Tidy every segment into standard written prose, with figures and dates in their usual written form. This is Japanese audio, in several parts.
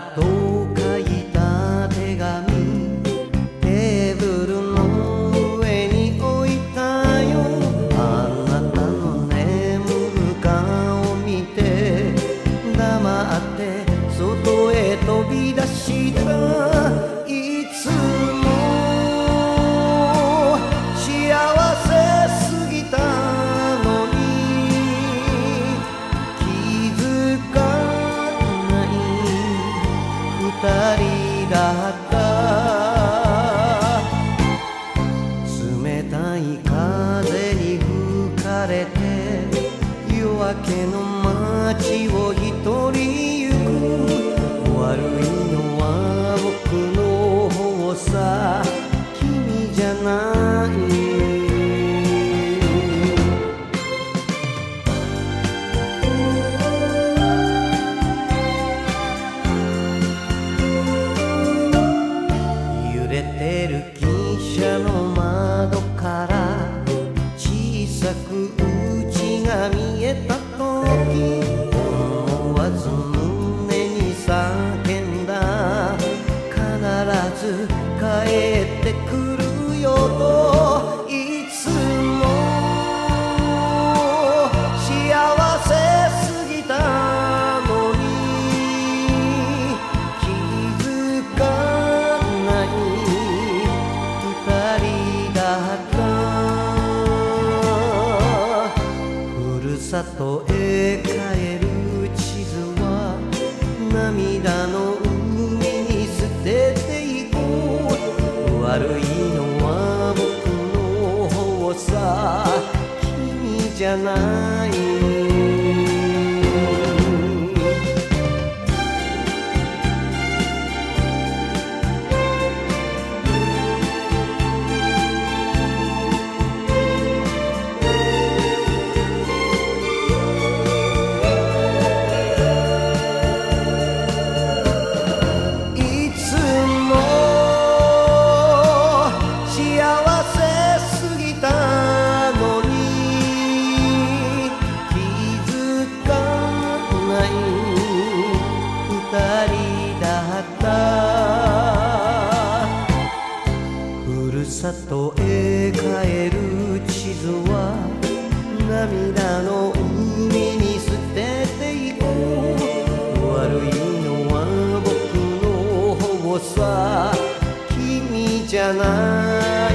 と書いた手紙テーブルの上に置いたよ。あなたの眠る顔見て黙って外へ飛び出した。いつも幸せすぎたのに気づかない二人だった。冷たい風に吹かれて夜明けの街を一人行く。悪いのは僕の方さ、君じゃない。揺れてる汽車の窓から小さく家が見えた時、思わず胸に叫んだ。必ず帰ってくるよと。いつも幸せすぎたのに気づかない二人だった。ふるさとへ帰る地図は涙の海に捨てていこう。悪いのは僕の方さ、君じゃない。ふるさとへ帰る地図は涙の海に捨てていこう。悪いのは僕の方さ、君じゃない。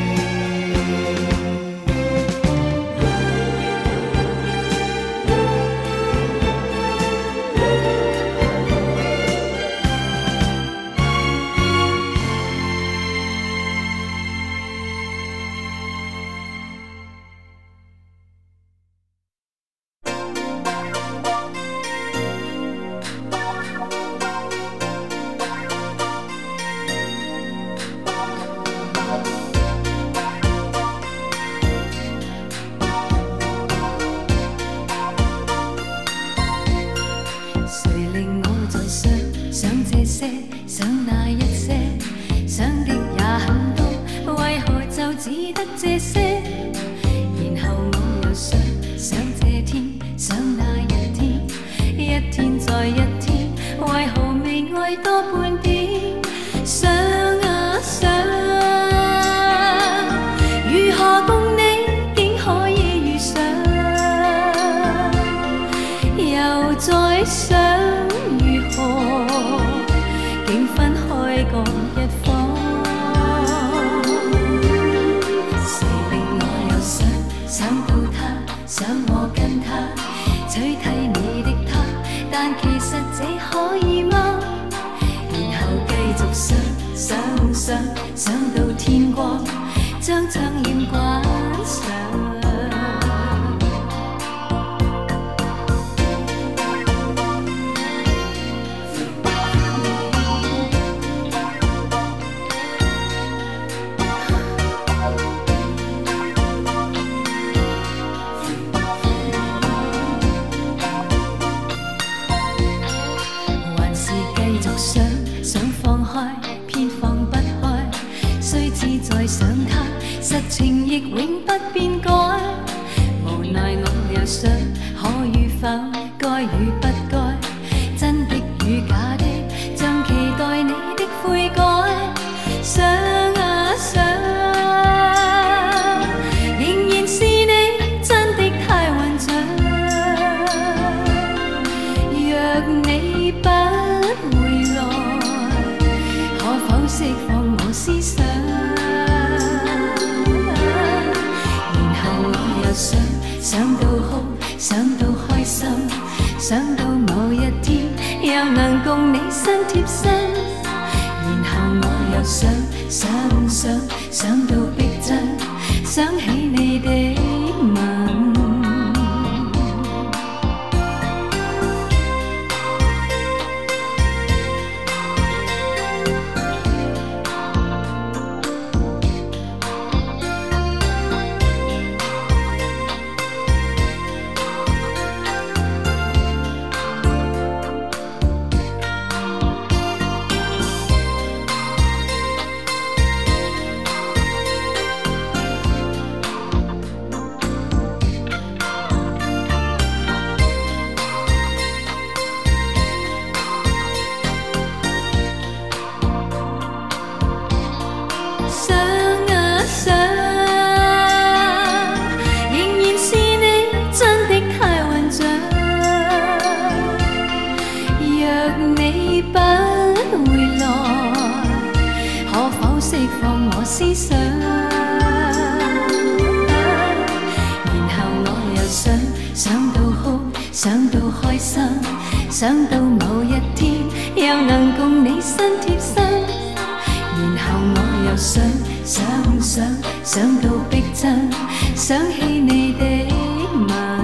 想那一些，想的也很多，為何就只得這些？然後我又想這天，想那一天，一天再一天，為何未愛多半點？想啊想，如何共你竟可以遇上？又再想如何？竟分開各一方，誰令我又想到他，想我跟他取替你的他，但其實這可以嗎？然後繼續想到天光，將窗簾關上。想放開，偏放不開，雖志在想他，實情亦永不變改。無奈我又想，可與否，該與不該，真的與假的， 悔改，想啊想，仍然是你真的太混帳。若你不回來，可否釋放我思想？然後我又想到哭，想到開心，想到某一天又能共你身貼身。然後我又想到逼真，想起你的吻。釋放我思想，然後我又想到哭，想到開心，想到某一天又能共你身貼身。然後我又想到逼真，想起你的吻。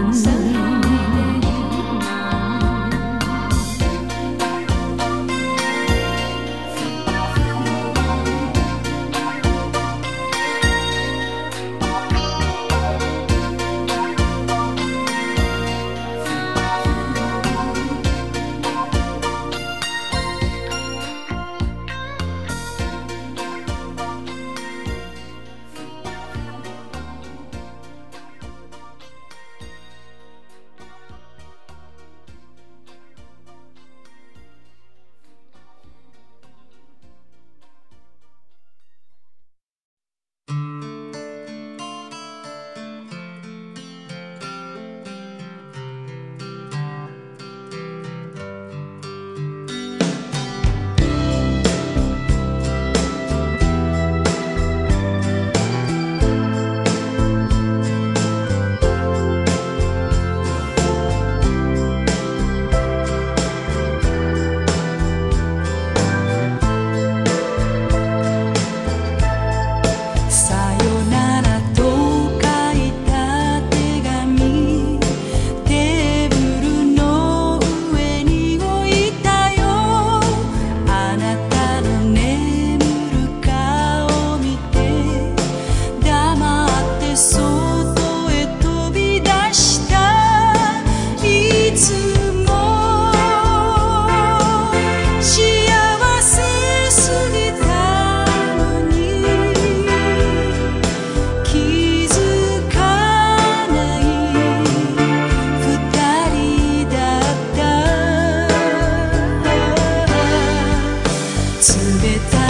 冷た